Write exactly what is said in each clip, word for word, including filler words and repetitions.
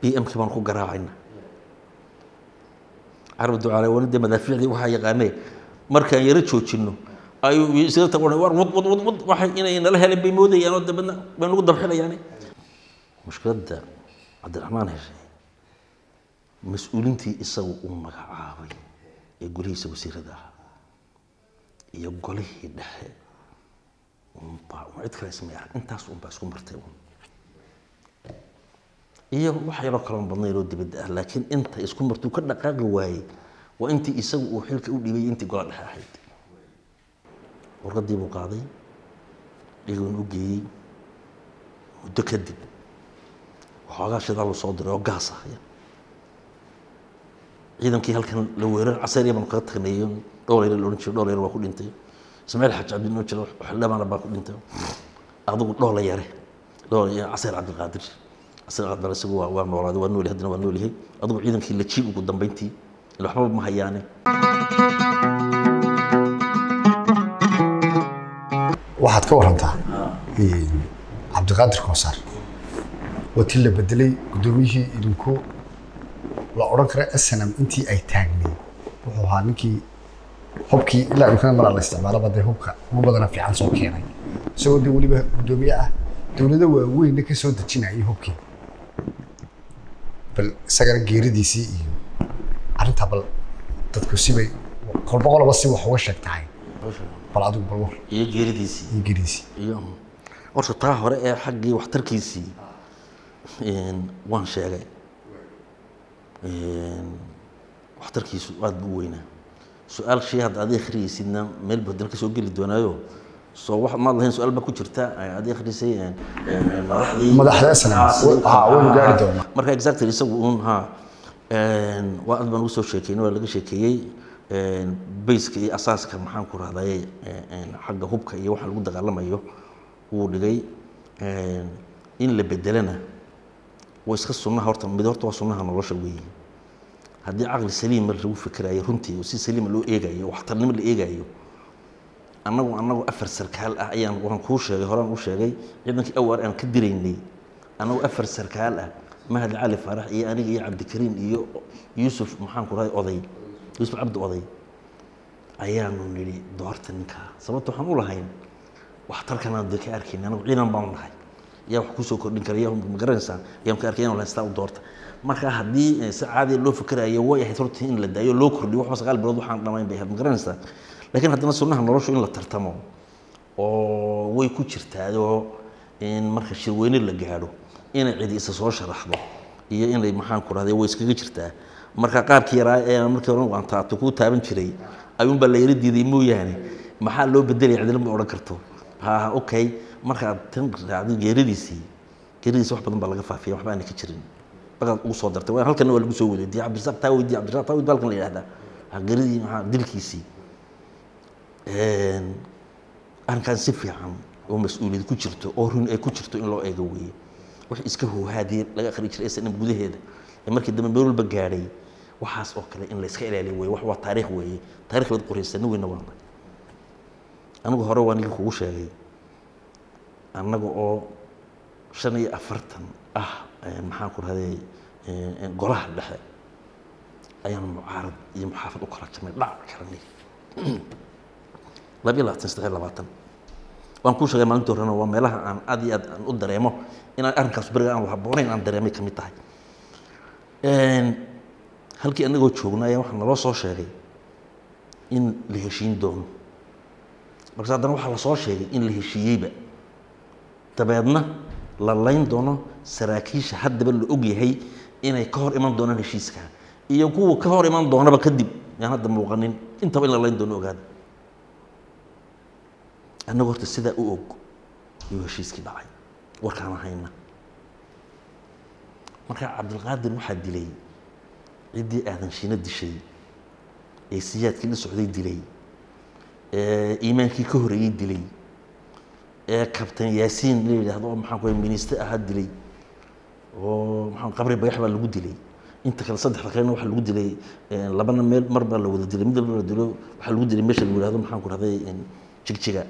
بي ام كمان كو قراعنا عرب الدعاء ولد مدافع دي وحا يقاني marka yar joojino ayuu isla tagoon war wad wad wad waxay inay nala helin bay moodayaan oo dabadna baan ugu dabxinayaan mushkilada Cabdiraxmaan heshay mas'uulintii isagu uu magacaabay ee gurihiisa wasiirada iyo golihii dhexe um baa cid kale isma arag intaas uu baa isku martay iyo wax yar oo kala badnay oo dibadda ah laakiin inta isku martuu ka dhaqaaqi waayay waa intii isagu uu xilka u dhibay intii gola dhexe ahayd warqadii buu qaaday dhigoon u geeyey muddo kadib waxoogaa shidaal uu soo diray oo gaas ah ciidankii halkan la weerar casariya baan kaga tagnay dhowr yar loon jiro dhowr yar waa ku dhintay Ismaaciil Xaj Cabdi noo jiro xildhibaan baa ku dhintay adigu dhowr yare dhowr yar casar Cabdi Qaadir casar Cabdi isagu waa waa noolaaday waa nool hadina waa noolyahay adigu ciidankii la jiib ugu dambeyntii waxba ma hayaane waxaad ka warantaa ee Cabdi Qaadir Koosar watii la bedelay gudoomiyihii idinku la oran kara S N M intii ay taagnay wuxuu ahaa ninkii hubkii ilaa imkaan mar la isticmaalo baday hubka ugu badan fiican soo keenay isagoo dii waliba gudoomiye ah dawladda waaweyn ka soo dejinayay hubkii bal isaga geeridiisii iyo arinta bal dadku sibay kolba qolba si wax uga sheegtay bal adigu bal war iyo geeridiisii iyo geeridiisii iyo horta taa hore ee xaqii waxtarkiisii een waan sheegay een waxtarkiisu aad buu weynaa su'aal shay had aad akhriisidna meel badal ka soo gali doonaayo soo wax ma lahayn su'aal ba ku jirta aad akhriisay een madaxda S N M ah way gaari doonaa marka exactly isagu uun ha een waa aad baan u soo sheekeynay waa laga sheekeeyay een basic iyo asaaska maxaan ku raadayay een xagga hubka iyo waxa lagu dagaalamayo uu dhigay een in la bedelana way iska sunnaha horta mid horta waa sunnaha nolosha weeye haddii aqli saliim mar lagu fikirayo runtii oo si saliim loo eegayo waxtarnimo la eegayo annagu annagu afar sarkaal ah ayaan waxaan ku sheegay horaan u sheegay ciidankii awar aan ka diraynay annagu afar sarkaal ah mahad cali farax iyo aniga iyo cabdi kariim iyo yuusuf maxaan ku raay oday yuusuf cabdi oday ayaanu niri doorta ninka sababtoo waxaan u lahayn waxtarkana dadka arkeen anagu ciidan baan nahay yaa wax ku soo kordhin karaya ma garanaysaa yaa ka arkeen wala istaa u doorta marka hadii si caadi loo fikirayo way ahayd horta in la daayo loo kordhiyo wax sagaal bilood waxaan dhamayn bay ma garanaysaa laakiin haddana sunnaha noloshu in la tartamo oo way ku jirtaa in marka shirweyne la gaaro inay cid isa soo sharaxdo iyo inay maxaan ku raadey way iskaga jirtaa marka qaabkii yaraa ee markii hore waan taabto ku taaban jiray ayuun baa la yiri diiday mooyaane maxaa loo bedelay cidina ma oran karto ha okay marka tan raadi geeridiisii geeridiisa wax badan baa laga faafiyay waxba aan ka jirin baqa ugu soo dartay waan halkan waa lagu soo waday Cabdi Rasaaq taa weydii Cabdi Rasaaq taa weydii balkan la yiraahdaa ha geeridii maxaa dilkiisii een arkan si fiican oo mas'uuliyad ku jirto oo run ay ku jirto in loo eego weeye wax iska hoohaadii laga akhri jiray S N M gudaheeda ee markii dambe meel walba gaaray waxaas oo kale in la iska ilaaliyo weeye wax waa taariikh weeye taariikhda qoraysan weeyna waa anigu hore waan idin kugu sheegay annaga oo shan iyo afartan ah maxaan ku raadey golaha dhexe ayaan mucaarad iyo muxaafad u kala jamay dhac karanay labiyo labaatan saddex iyo labaatan waan ku sheegay maalintii horena waa meelaha aan aad iyo aad u dareemo inaan arrinkaas bariga aan haboonayn aan dareemay kamid tahay een halkii anagoo joognay waxaan naloo soo sheegay in la heshiin doono marka haddana waxaa la soo sheegay in la heshiiyeyba dabeedna la layn doono saraakiisha haddaba la og yahay inay ka hor iman doonaan heshiiska iyo kuwa ka hor iman doonaba kadib yaan hadda muuqanin intaba in la layn doono ogaada annagu horta sidaa u og iyo heshiiskii dhacay warkaan hayna marka Cabdilqaadir waxaa dilay ciddii aadan shiina dishay ee siyaadkii la socday dilay ee iimaankii ka horeeyay dilay ee kabtan Yaasiin la yiraahdo maxaan ku minister ah dilay oo maxaan qabri bagax baa lagu dilay inta kale saddex kalena waxa lagu dilay labana meel marba la wada dilay mid la dilo waxa lagu dilay meesha lagu yiraahdo maxaan ku raday in jigjiga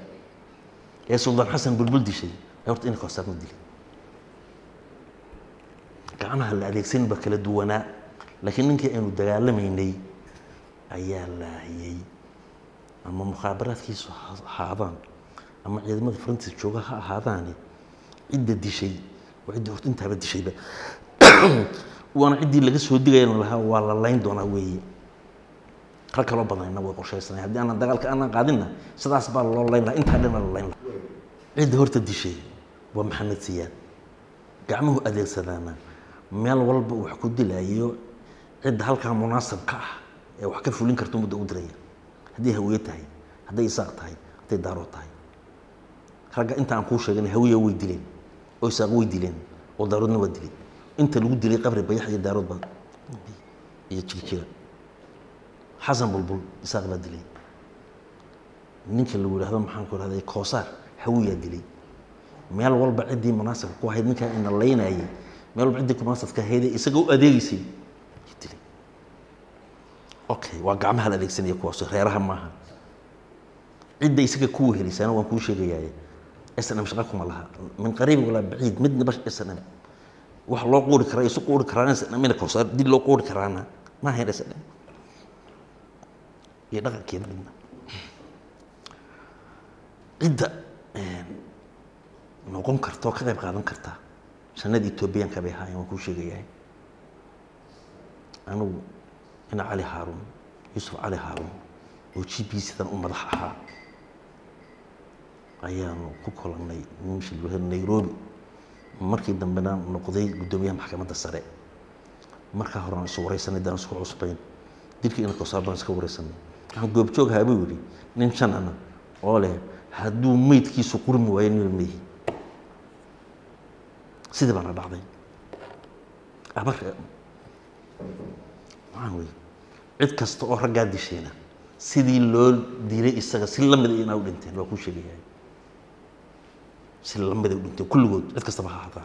ee Sultan Xasan Bulbul dishay horta in Koosar ma dilay gacmaha la adeegsan ba kala duwanaa laakiin ninkii aynu dagaalamaynay ayaa laayay ama mukhaabaraadkiisu ha ahaadaan ama ciidamada Faransiiska jooga ha ahaadaani cidda dishay waa cidda horta intaaba dishayba waana ciddii laga soo digayna lahaa waa la layn doonaa weeye rag kaloo badanna way qorshaysanayaan haddii aanan dagaalka aanan qaadinna sidaas baa loo layn lahaa intaa dhan la layn lahaa cidda horta dishay waa Maxamed Siyaad gacmuhu adeegsadaana meel walba wax ku dilaayo cidda halkaa munaasabka ah ee wax ka fulin karto muddo u diraya haddii hawiye tahay hadday isaaq tahay hadday daaro tahay ragga inta aan kuu sheegay hawiye way dileen oo isaaq way dileen oo daaroodna waa dileen inta lagu dilay qabri bayax iyo daarood baa iyo jigjiga xasan bulbul isaaq baa dilay ninka lagu yiraahdo maxaan ku raadayay koosaar hawiye dilay meel walba cidii munaasabka ku ahayd ninka in la leynayay meel walba cidii munaasabka ahayd isaga u adeegisay dilay okay waa gacmaha la adeegsanaya kuwaas reeraha maaha cidda isaga ku wehelisana waan kuu sheegayaa isna mashqa kuma laha min qariib wala baciid midna bash isna wax loo qoori karaa isu qoori karaan isna mina koosaar dil loo qoori karaana ma hayr isna iyo dhaqankeeda midna cidda noqon karto ka qayb qaadan karta sanad Ethiopian ka bay haayeen waan ku sheegayaa anu ina Ali Harun Yusuf Ali Harun oo G P sidan u madax ahaa ayaanu ku kulanay nimshil wadan Nairobi markii dambena noqday gudoomiyaha maxkamadda sare marka horaan soo wareysanay daan isku cusbayn dilkii in Koosaar baan iska wareysanay aan goob joog haabay wiri nin janana oo leh hadduu meydkiisu qurmi waayo nin meey sida bana dhacday abar waxaan weey cid kasta oo ragga dishayna sidii loo diiray isaga si la mid ah inuu dhinteen waa ku sheegay si la mid ah dhinteen kulligood cid kasta baa haadaan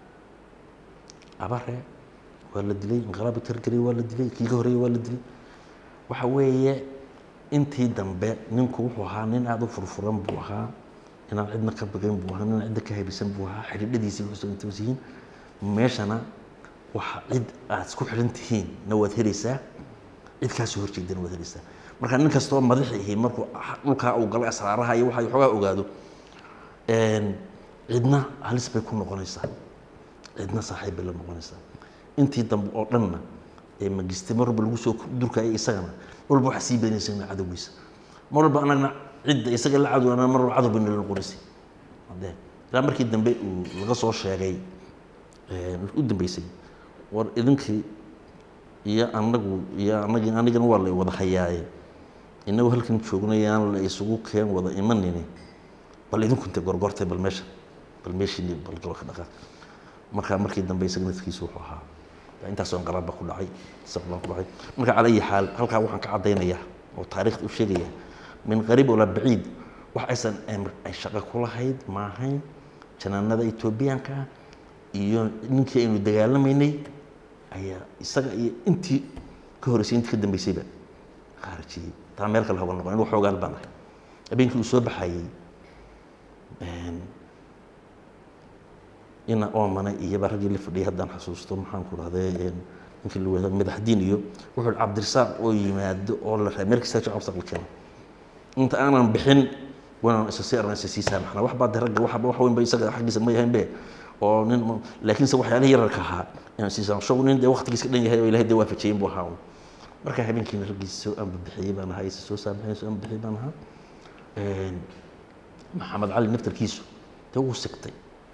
abare waa la dilay inqalaab tirkari waa la dilay kii horeeyay waa la dilay waxa weeye intii dambe ninku wuxuu ahaa nin aad u furfuran buu ahaa inaan cidna ka baqayn buu ahaa nin cidda ka haybisan buu ahaa xidhiidhadiisii wuxuu soo intoosiin meeshana waxa cid aad isku xiran tihiin nawaad helaysaa cid ka soo horjeedana waad helaysaa marka nin kastoo madaxii markuu dhulka uu galay asraaraha iyo waxa xogaa ogaado een cidna halis bay ku noqonaysaa cidna saaxiib la noqonaysaa intii dambe oo dhanna ee magister lagu soo durkay isagana walba waxa sii beenaysan cadawgiisa marba anagna cid isaga la cadwana mar cadaw bin la qorisi hadee ila markii dambe uu laga soo sheegay ee u dambeysay war idinkii iyo anagu iyo anagi anigana waa la wada hayaaye inagu halkan joognayaan la isugu keen wada imanayne bal idinku inta gorgortay bal meesha bal meeshii bal galo ka dhaqaa marka markii dambe isaga nafkiisu wuxuu ahaa intaas oo qarab ku dhacay sabab ku dhacay marka calay xaal halka waxaan ka cadeynayaa oo taariikhda u sheegaya min qariib wala baciid wax aysan amr ay shaqo ku lahayd ma ahayn janaanada Ethiopianka iyo ninkii aynu dagaalamaynay ayaa isaga iyo intii ka horeysay intii ka dambeysayba kharajiyay taa meel kale hogan noqon inuu xoogaal baan habeenkii uu soo baxayay een ina oomana iyo baragii la fadhiyay haddaan xasuusto maxaan ku raadayay inkii la wada madaxdiin iyo wuxuu Cabdirasaaq oo yimaado oo la raamay markii saaco Cabdirasaaq la keenay inta aanan bixin waan isa saaran isa saamaxna wax baad rag wax wax weyn bay isaga xaqiisa ma yahay be oo nin laakiin se waxyaalaha yararka ahaa inaan si saan show nin de waqtigiisa dhan yahay oo Ilaahay de waa fajeeyay buu ahaa marka habeenkii ragiisa aan bixiyay baan ahay soo saamaxay aan bixiyay baan ahaa een Maxamed Cali naftarkiisu de uu sigtay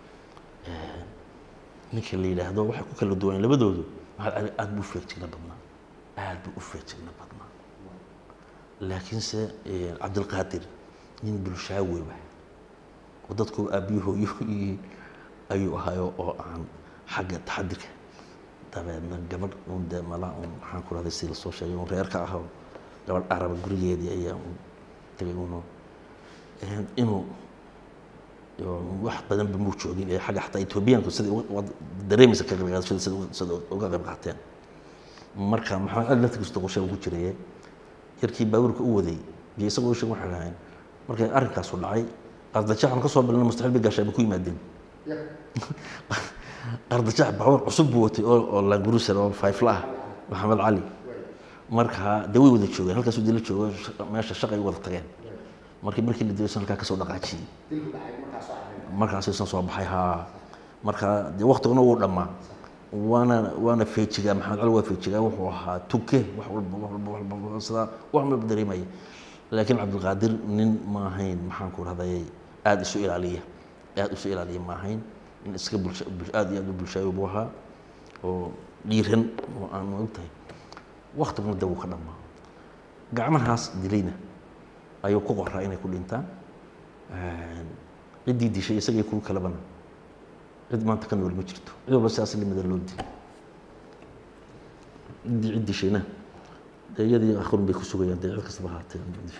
ninka la yiraahdo waxa ku kala duwan labadoodu aad buu feejigna badnaa aad buu u feejigna badnaa laakiin se Abdul Qadir nin bulshaawi ah oo dadku aabiyuhu ayuu ahayo oo aan xagga taxadirka tabaadna gabadh uu deemala uu waxaan ku raadayay si la soo sheegay uu reerka ahaa gabadh arab gurigeedii ayaa uu tagay uu inuu wax badan buu joogin ee xagga xataa Ethiopianku sida dareemaysa ka qaybqaadashada sida uga qayb qaateen marka maxaa aad la tagsto qorshe ugu jiray yarkii baaburka u waday iyo isagoo sheeg waxa lahayn markay arrinkaas u dhacay qasda jaxan ka soo bilna mustaxil bi gashay ku yimaadeen أرض شعب بعور عصب وتي أو لا جروسر أو فايفلاه محمد علي marka dawi wada joogeen halkaas uu dilo joogo meesha shaqay wada tageen markii markii la diisan halka ka soo dhaqaajiyay markaas aysan soo baxay ha marka waqtiguna uu dhamaa وانا وانا فيتشيغا محمد علي waa فيتشيغا wuxuu ahaa tuke wax walba wax walba sida wax ma dareemay laakiin Cabdul Qaadir nin ma ahayn maxaan ku raday aad isu ilaaliya aad isu ilaaliya ma ahayn in iska bulsho aad iyo aad u bulshayo buu ahaa oo dhiiran oo aan ogtahay waqtigu daw ka dhamaa gacmahaas dilayna ayuu ku qoraa inay ku dhintaan ee cidii dishay isagay ku kala bana cid maanta ka nool ma jirto cid walba sidaas limada loo dii cid dishayna deeyadii akhrin bay ku sugayaan deeyad kasta bahaatay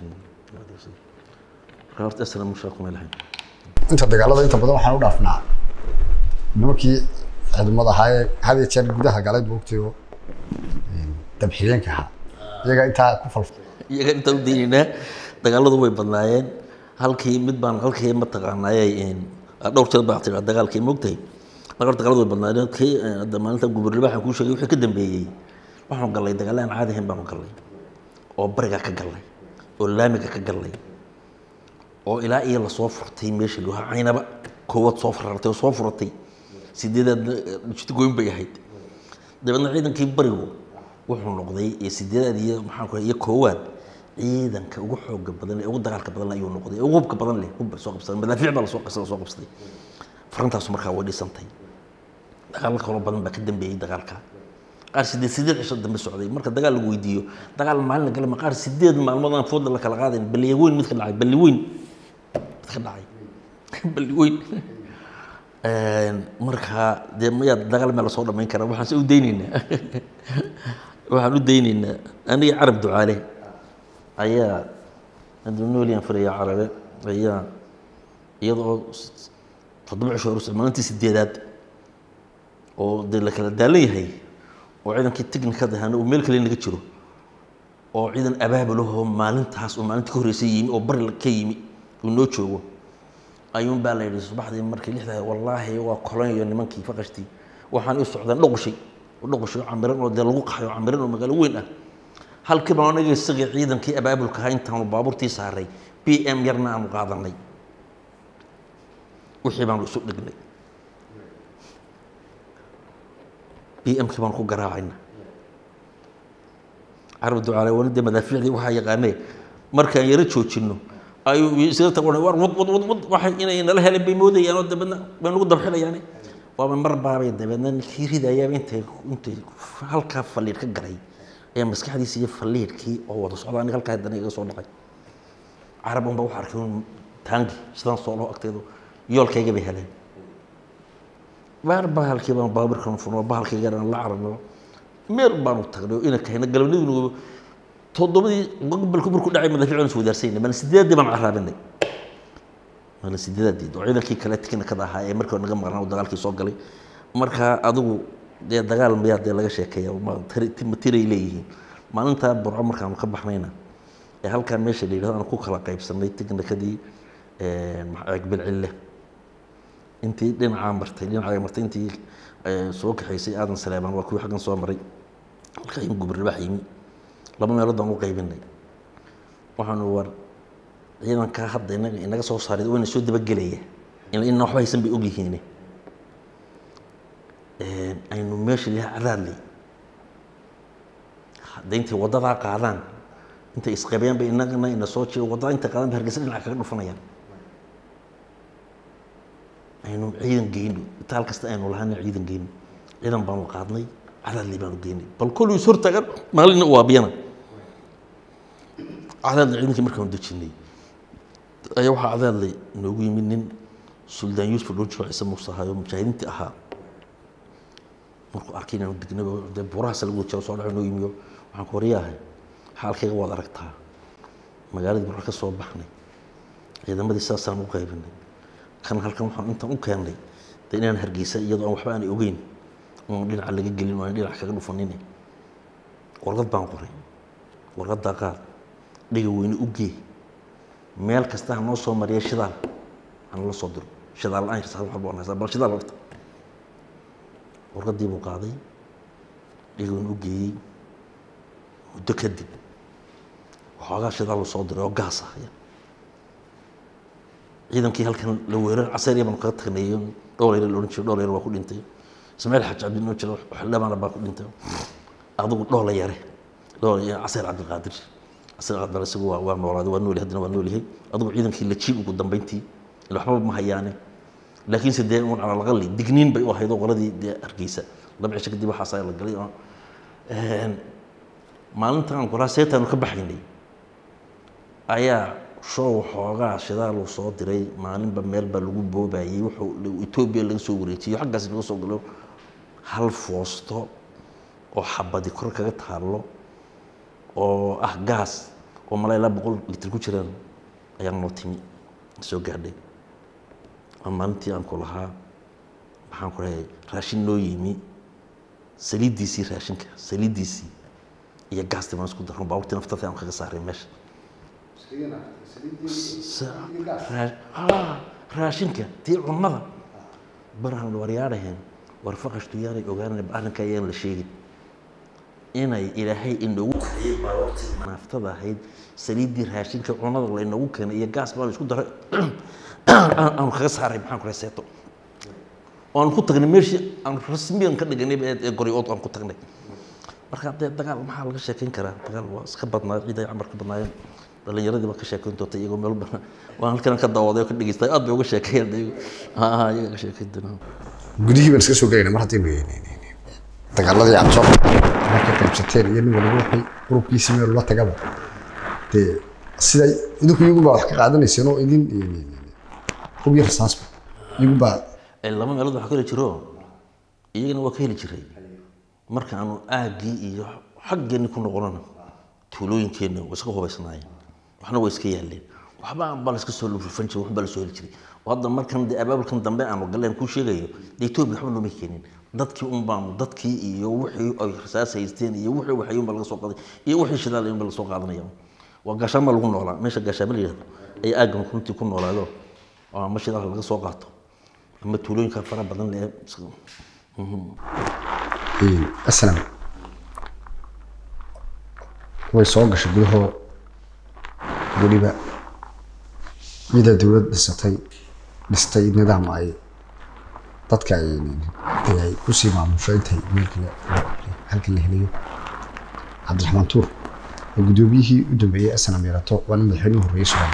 raart asna mushaqo malahay inta dagaalada inta badan waxaan u dhaafnaa nimankii ciidamada haye hadiya jeer gudaha galay boogtayo dabxiyeenka ha iyaga inta ku falfay iyaga inta u diinina dagaaladu way badnaayeen halkii mid baan halkii ma taqaanayay in dhowr jeer baa tirada dagaalkii moogtay marka dagaaladu way badnaayeen kii maalinta gubernador waxaan ku sheegay wixii ka dambeeyay waxaan galay dagaalaan caadi ahayn baan galay oo bariga ka galay oo laamiga ka galay oo ilaa iyo la soo furtay meesha loo haynaba koowad soo farartay oo soo furtay sideedad jid goyn bay ahayd dabadna ciidankii barigu wuxuu noqday ee sideedad iyo maxaan ku iyo koowad ciidanka ugu xoog badan ee ugu dagaalka badan ayuu noqday ugu hubka badan leh hub soo qabsan madaafiic baa soo qabsan soo qabsay farantaas markaa way dhisantay dagaalka kala badan baa ka dambeeyay dagaalka qaar sideed sideed cisho dambe socday marka dagaal lagu weydiiyo dagaal maalin la galay qaar sideed maalmood aan food la kala qaadin bal weyn mid ka dhacay bal weyn ka dhacay bal weyn een marka de ma dagaal meel soo dhameyn kara waxaan u deynayna waxaan u deynayna aniga carab ducaale ayaa adduunyooliyan fariya carabe ayaa iyadoo toddoba cisho urus maalintii sideedaad oo de la kala daalan yahay oo ciidankii tiknikada ahaan oo meel kale naga jiro oo ciidan abaabulaho maalintaas oo maalintii ka horeysay yimi oo bari ka yimi uu noo joogo ayuun baa la yidhi subaxdii markii lixda wallaahi waa kolonyo nimankii faqashtii waxaan u socdaan dhoqoshay dhoqoshay camiran oo de lagu qaxayo camiran oo magaalo weyn ah halkii baan anaga isaga ciidankii abaabulka ha intaan baabuurtii saaray P M yarna aan qaadanay wixii baan isu dhignay P M kibaan ku garaacayna carab ducaale wanida madaafiicdi waxa yaqaanay markaan yara joojino ayuu isaga tagoon war wad wad wad waxay inay nala heleen bay moodayaan oo dabadna baan ugu dabxinayaan waa mar baabay dabadna kiiridayaa intay intay halka faliir ka galay ee maskaxdiisa iyo faliirkii oo wada socdaan halka hadana iga soo dhaqay carab un baa wax arkay taangi sidaan soo loo agteedo yoolkayga bay heleen waar bahalkii baan baaburkan funo bahalkayga aan la carano meel baan u tagnay ina kahayna galabnidii todobadii gobolku markuu dhacay madaafiicna soo wadaarsaynay man sideedii baan caraabinay man sideedii oo ciidankii kale tikina ka dahaa ee markii naga maqnaa dagaalkii soo galay marka adigu de dagaal ma yaad laga sheekeeyo ma tiray leeyihiin maalinta burco markaan ka baxnayna ee halka meesha leeyahay aan ku kala qaybsanay tiknikadii ee aqbal cille intii dhinaca martay dhinaca martay intii soo kaxaysay aadan salaaman waa kuwa xaqan soo maray halka in gubernador baxaymi laba meelood baan u qaybinay waxaan war ciidanka hadda inaga inaga soo saaray oo soo daba galaya in in waxba aysan bay og yihiin ee aynu meesha leh cadaadley deyntii wadada qaadaan inta isqabayaan bay inagana ina soo jeedo wadada inta qaadan hargeysa dhinaca kaga dhufanayaan aynu ciidan geeyno taal kasta aynu lahayn ciidan geeyno ciidan baan qaadnay cadaadley baan geeyay bal kullu is hortagan maalin waa biyana cadaadley ciidankii markaan dejinay ayaa waxa cadaadley noogu yimid nin suldaan yuusuf dhuujo ciise muuse hayo mujaahidiintii ahaa markuu arkay inaan degnay de buraha lagu jiro soo dhaxay noo yimiyo waxaan ku wariyahay xaalkayga waad aragtaa magaalada burco ka soo baxnay ciidamadii saasaan u qaybinay kan halkan waxaan inta u keenay de inaan hargeysa iyadoo aan waxba aan ogeyn oo dhinaca laga gelin oo dhinaca kaga dhufanin warqad baan qoray warqadda qaad dhiga weyn u gee meel kasta noo soo mariyay shidaal aan la soo diro shidaal aan saar waxba aan saar bal shidaal horta warqadii buu qaaday dhigoon u geeyey muddo kadib waxoogaa shidaal uu soo diray oo gaas ah ciidankii halkan la weerar casar iyo baan kaga tagnay dhowr yar loon jiro dhowr yar waa ku dhintay Ismaaciil Xaj Cabdi noo jiro wax dhamana baa ku dhintay adigu dhowr la yare dhowr yar Casar Cabdi Qaadir Casar Cabdi isagu waa waa noolaad waa nool hadina waa noolyahay adigu ciidankii la jiib ugu dambeyntii waxba ma hayaane laakiin sidee uun ala laga li digniin bay u haydo qoladii Hargeysa laba cisho kadib waxa saar la galay een maalintan qoraa seetan ka baxaynay ayaa shoo xoogaa shidaal uu soo diray maalinba meel ba lagu boobayay wuxuu Itoobiya laga soo wareejiyay xaggaas laga soo galo hal foosto oo xabadi kor kaga taalo oo ah gaas oo malay laba boqol litir ku jiraan ayaa noo timi soo gaadhay maalintii aan ku lahaa waxaan ku leeyahay raashin noo yimi saliidiisii raashinka saliidiisii iyo gaastii baan isku darro baawti naftada aan kaga saaray meesha raashinka tii cunnada barahan waryaadaheen warfaqashtu yaanay ogaanay arrinka ayaan la sheegin inay ilaahay inoogu keenay baawti naftada ahayd saliidii raashinka cunnada la inoogu keenay iyo gaas baan isku daray aan kaga saaray maxaan ku reeseeto aan ku tagnay meeshii aan rasmiyan ka dhiganay ee goriyood aan ku tagnay marka dagaal maxaa laga sheekeyn karaa dagaal waa iska badnaa ciiday amar ka badnaayeen dhalinyaradii ba ka sheekeyn doonta iyagoo meel bana waan halkan ka daawaday ka dhigaystay aad bay uga sheekeeyeen ha ha iyaga ka sheekeyn doonaa gudihii baan iska soo gaynay mar haddii weynay dagaaladii aan soo markay qaybsateen iyo nin walba waxay urubkiisii meel la tagaba dee sida idinku iyagu baa wax ka qaadanayseen oo idin hub yar saas iyagu baa lama meelood waxa kale jiro iyagana waa ka heli jiray marka aanu aagii iyo xaggeeni ku noqonana tuulooyinkeena way iska hubaysnaayeen waxna way iska yaaleen waxba aan bal iska soo lufan jiray waxba la soo heli jiray hadda markan abaabulkan dambe aan galeen ku sheegayo Itoobiya waxba nooma keenin dadkii un baan dadkii iyo wixii ay rasaas haysteen iyo wixii waxay un laga soo qaaday iyo wixii shidaal in laga soo qaadanayo waa gaashama lagu noolaa meesha gaashama leeyahay ay aagan kunti ku noolaado oo ma shidaal laga soo qaato ama tuulooyinka fara badan leh ee asalaam way soo gashay gudaha waliba iyada dawlad dhisatay dhistay nidaam ay dadka ay ku sii maamushay intay meelkale halkan la helayo Cabdiraxmaan Tuur oo gudoomiyihii u dambeeyay asalaam yarato waa madaxweynuhu horeeyay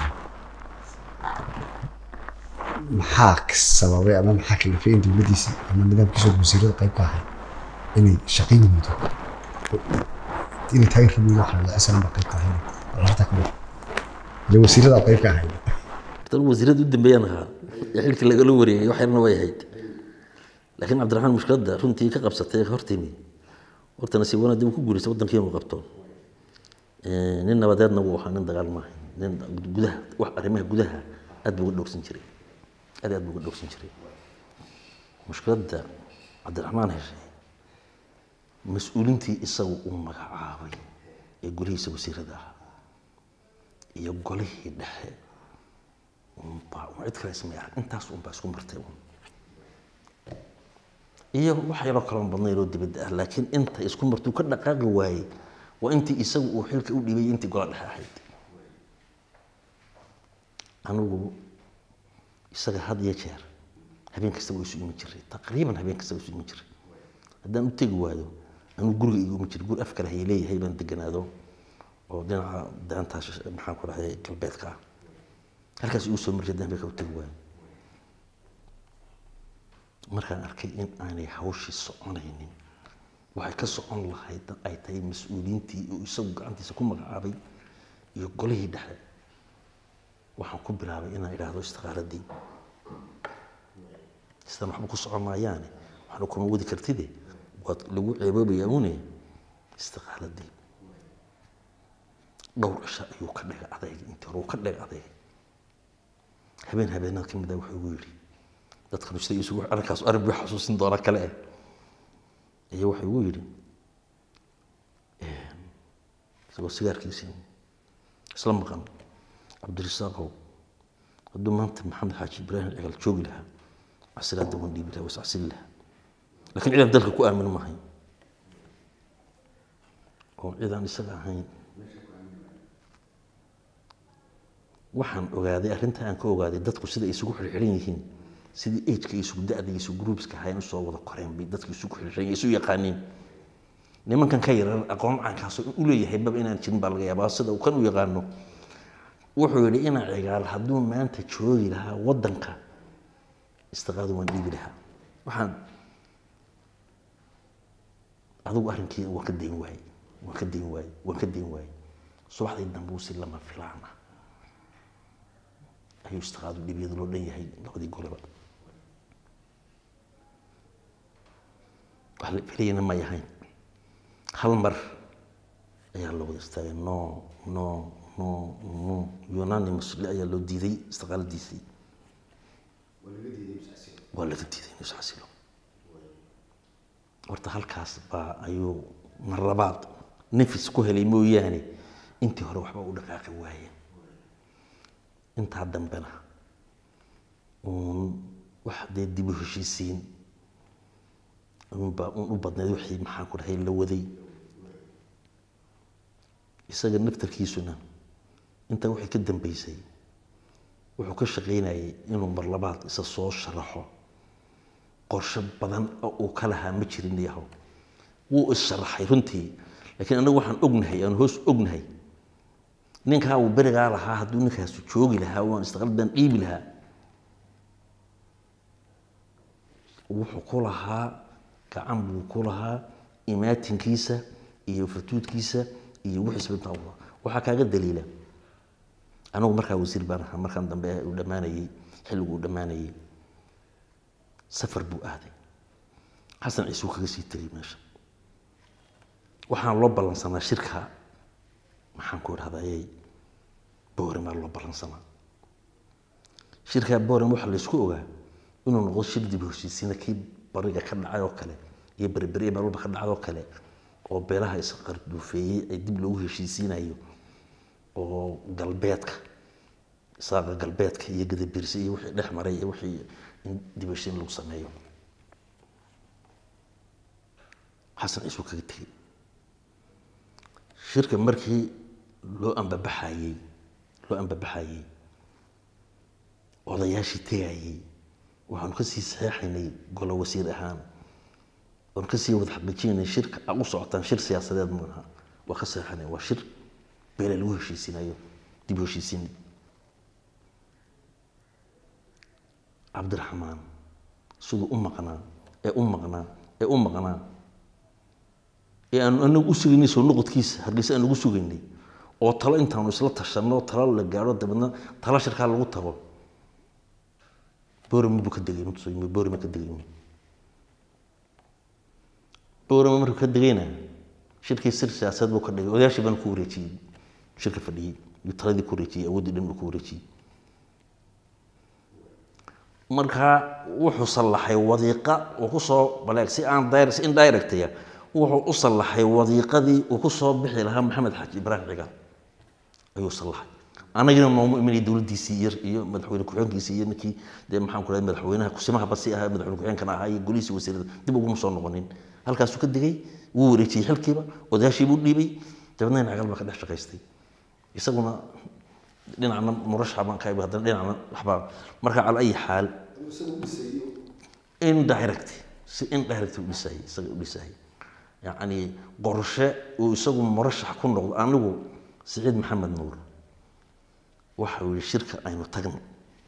maxaa sababay ama maxaa kalifay in dawladiisa ama nidaamkiisa wasiirada qayb ka ahay inay shaqeyn weydo inay taageer rumiyo waxa la asalaam qayb ka ahay Allah ta kale la wasiirada qayb ka ahay tan wasiirada u dambeeyana xilka laga la wareeyay waxayna way ahayd laakiin Cabdiraxmaan mushkilada runtii ka qabsatay hortimi hortana si wanaag uu ku guuleystay wadankeenu uu qabto ee nin nabadeedna uu waxaan dagaal ma nin gudaha wax arrimaha gudaha aad buu dhogsan jiray aad aad buu dhogsan jiray mushkilada Cabdiraxmaan heshay mas'uulintii isagu uu magacaabay ee gurihiisa wasiirada iyo golihii dhexe um baa wad kale ismay intaas um baa isku martay iyo wax yar oo kala badnay loo dibadda ah laakiin inta isku martuu ka dhaqaaqi waayay waa intii isagu uu xilka u dhibay intii gool dhexe ahayd anugu isaga had iyo jeer habeen kasta way isu imi jiray taqriiban habeen kasta way isu imi jiray haddaan u tegi waayo anu guriga igu ma jiro guri afkar hay leeyahay baan deganaado oo dhinaca daantaas maxaan ku rahay galbeedka halkaas uu soo marjay dambe ka u tagi waayo markaan arkay in aanay hawshii soconaynin waxay ka socon lahayd ay tahay mas'uuliyiintii oo isagu gacantiisa ku magacaabay iyo golihii dhexe waxaan ku bilaabay inaan iraahdo istiqaaladii istaan waxba ku socon maayaane waxaan kuma wadi kartide waad lagu ceeboobayaa uune istiqaaladii dhowr cisho ayuu ka dhigay adayg intii hore uu ka dhigay adayg habeen habeenaad ka mid ah wuxuu ugu yidhi dadka nushtay isugu arkaas arrin buu xasuusin doona kale ah iyo wuxuu ugu yidhi isagoo sigaarkiisii isla maqan cabdirasaaqow hadduu maanta maxamed xaaji ibraahim cigal joogi lahaa casiraadda waan dhiibi lahaa wasacsin lahaa لكن عيدان دلك كو آمن معي oo ciidan isaga ahayn waxaan ogaaday arrinta aan ka ogaaday dadku sida ay isugu xirxiran yihiin sidii age-ka iyo isugu da'da iyo isugu groups-ka ahayn u soo wada koreen bay dadku isugu xirxiran yihiin isu yaqaaniin nimankan ka yaran aqoon caankaas u leeyahay baba inaan jirin baa laga yaabaa sida uu kan u yaqaano wuxuu yidhi inaan cigaal hadduu maanta joogi lahaa waddanka istiqaadu waan dhiibi lahaa waxaan adigu arrinkii waan ka dayn waayey waan ka dayn waayey waan ka dayn waayey subaxdii dambe uu si lama filaan ah ayuu istiqaadu dhibiyadu loo dhan yahay labadii goleba wax la filayana ma yahayn hal mar ayaa loo wada istaagay no no no no unanimously ayaa loo diiday istiqaaladiisii waa laga diiday inuu isxasilo horta halkaas baa ayuu mar labaad nafis ku helay mooyaane intii hore waxba u dhaqaaqi waayeen intaa dambena uun wax dee dib u heshiisiin unbaa un u badnayd wixii maxaan ku dhahay la waday isaga naftarkiisuna intaa wixii ka dambeysay wuxuu ka shaqaynayay inuu mar labaad isa soo sharaxo qorshe badan oo uu ka lahaa ma jirin yahow wuu is sharaxay runtii laakiin anagu waxaan ognahay aan hoos ognahay ninkaa uu berigaa lahaa hadduu ninkaasu joogi lahaa waan istiqaaladan dhiibi lahaa wuxuu ku lahaa gacan buu ku lahaa imaatinkiisa iyo fatuudkiisa iyo wixiisba intaa u waxaa kaaga daliila anagu markaa wasiir baan ahaa markaan dambe uu dhammaanayey xilligu uu dhammaanayey safar buu aaday xasan ciise uu kaga sii tegay meesha waxaan loo ballansanaa shirka maxaan ku idhahdayay boorimaa loo ballansanaa shirkaa boorim waxaa laysku ogaa inuu noqdo shir dib u heshiisiina kii bariga ka dhacay oo kale iyo beriberi meel walba ka dhacay oo kale oo beelaha isqarduufeeyey ay dib loogu heshiisiinayo oo galbeedka isaaqa galbeedka iyo gadabirsi iyo wixii dhex maray iyo wixii in dib u heshiin lagu sameeyo xasan ciise uu kaga tegey shirka markii loo ambabaxayey loo ambabaxayey odayaashii tegayey waxaanu ka sii saxeexaynay golo wasiir ahaan oon ka sii wada xaqiijinaynay shirka u socotaan shir siyaasadeed maaha waa ka saxeexanay waa shir beele lagu heshiisinayo dib u heshiisiin cabdiraxmaan siduu u maqnaa ee u maqnaa ee u maqnaa ee aanu anagu u sugaynay soo noqodkiisa hargeysa aan ugu sugaynay oo talo intaanu isla tashanno talo la gaadho dabeedna talo shirkaa lagu tago boorama buu ka degay intuu yimi boorama ka degay boorama markuu ka degayna shirkii sir siyaasadeed buu ka dhigay odayaashii baan ku wareejiyey shirka fadhiyey iyo taladii ku wareejiyey awooddii dhan uu ku wareejiyey markaa wuxuu sallaxay wadiiqa uu ku soo baleeg si aan direct si indirectaya wuxuu u sallaxay wadiiqadii uu ku soo bixi lahaa maxamed xaaji ibraahim cigaal ayuu sallaxay anagina noomu imanay dowladdiisii iyo iyo madaxweyne ku-xigeenkiisii iyo ninkii dee maxaan ku dhahay madaxweynaha kusimaha basi ahaa madaxweyne ku-xigeenkana ahaa iyo golihiisii wasiirada dib uguma soo noqonin halkaasuu ka degay wuu wareejiyey xilkiiba odayaashii buu dhiibay dabeedna cigaal baa ka dhex shaqaystay isaguna dhinacna murashax baan ka ibi haddana dhinacna waxbaa marka cala ayi xaal indirect si indirect u dhisayay isaga u dhisayay yacni qorshe uu isagu murashax ku noqdo anigu siciid maxamed nuur waxa uu yidhi shirka aynu tagno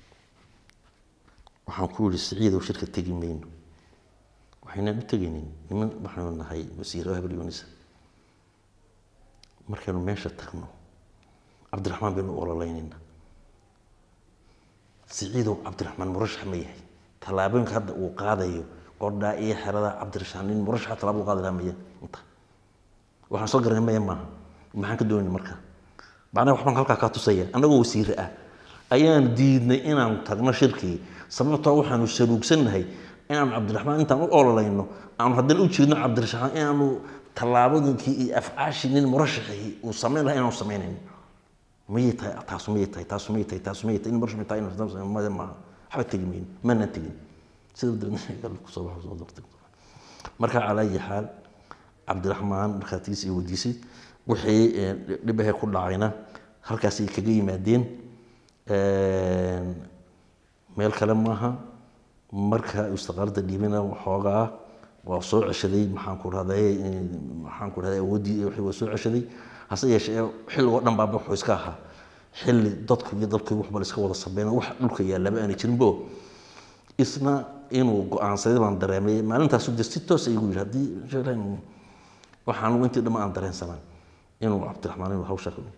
waxaan ku yidhi siciidow shirka tegi mayno waxaynaan u tegaynin niman waxaanu nahay wasiiro habar yuunisa markaynu meesha tagno cabdiraxmaan baynu ololaynayna siciidow cabdiraxmaan murashax ma yahay tallaabooyinka hadda uu qaadayo qordhaa iyo xerada cabdirashaan nin murashaxa tallaabo u qaadi lahaa maya inta waxaan soo garanay maya maaha maxaan ka doonayna marka macnaha waxbaan halkaa kaa tusaya annagoo wasiire ah ayaan diidnay inaanu tagno shirkii sababtoo waxaanu saluugsannahay inaanu cabdiraxmaan intaan u ololayno aanu haddana u jeedno cabdirashaan inaanu tallaabooyinkii iyo afcaashii nin murashaxii uu samayn lahaa inaanu samaynayno mayay tahay taasu mayay tahay taasu mayay tahay taasu mayay tahay in murashax tahay inuu maya maaha waxba tegi mayno maanaan tegin sida darnaa kusoo baxo soo dartay marka cala ay xaal cabdiraxmaan markaatiis iyo wadiisay wixii dhibaha ku dhacayna halkaas ay kaga yimaadeen meel kale maaha marka istiqaalada dhiibina waxoogaa waa soo ceshaday maxaan ku raday maxaan ku raday awoodii wixii waa soo ceshaday hase yeeshee xilligo dhan baa wuxuu iska ahaa xilli dadku iyo dadku wax bal iska wada sabeeyeen wax dhulka yaalaba aan jirinbo isna inuu go'aansaday baan dareemay maalintaas uu si toos ay ugu yiraahday jeelaan waxaan ugu intii dhamaan dareensanaa inuu cabdiraxmaan inuu hawsha ku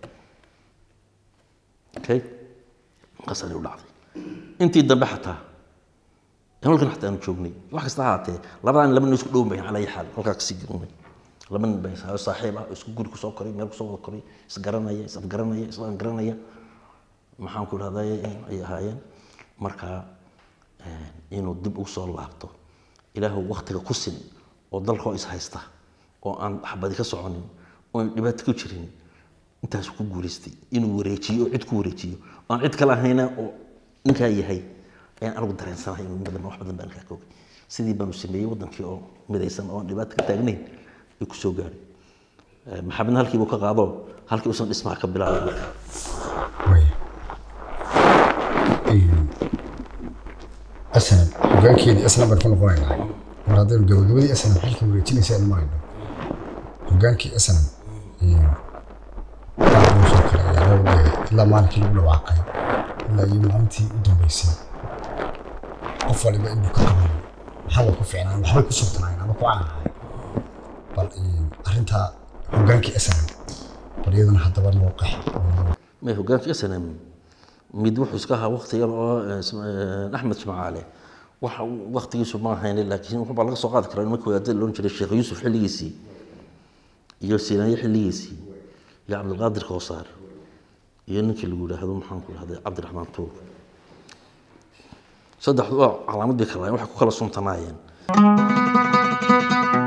okay qasari u dhacday intii dambe xataa halkan xataa aan joognay wax kasta haatee labadaan laba nin isku dhow bay calay xal halka ka sii jirnay laba nin bay saaxiib ah isku guri ku soo koray meel ku soo wada koray is garanaya is afgaranaya is aan garanaya maxaan ku raday ay ahaayeen marka inuu dib u soo laabto ilaahu waqtiga ku sin oo dalka is haysta oo aan xabadi ka soconin oo dhibaato ku jirin intaas ku guuleystay inuu wareejiyo cid ku wareejiyo aan cid kale ahayna oo ninka yahay aan arag dareensanahay inuu badan wax badan baan ka koobay sidii baan u sameeyay wadankii oo midaysan oo dhibaato ka taagnayn ay ku soo gaaray maxamed halkii uu ka qaado halkii uu san dhismaha ka bilaabay way أسلم وقال كذي أسلم بنكون قوينا مرة دير قبل قبل أسلم حلك وريتني سأل ما عنده وقال كي أسلم بعد مشكلة يعني لا ما نكلم ولا واقع لا يوم أنتي ودم بيسين أفضل يبقى إنه كمان حاول كفينا وحاول كسبتنا أنا ما قوعنا بل أرنتها وقال كي أسلم بريدنا حتى بالموقع ما هو قال كي أسلم mid wuxuu iska ahaa waqti yar oo Axmed Jamaale waxa waqtigiisu ma ahayn laakiin wuxuu baa laga soo qaadi karaa markii uu loo jiray Sheekh Yuusuf xilligiisii iyo Siinaay xilligiisii iyo Cabdulqaadir Koosaar iyo ninkii lagu yiraahdo maxaan ku yiraahday Cabdiraxmaan Tuur saddexdu calaamad bay kala waxa ku kala suntanaayeen